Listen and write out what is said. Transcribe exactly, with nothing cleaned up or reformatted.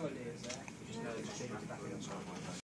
sure it is, eh? You just know the shape back it up.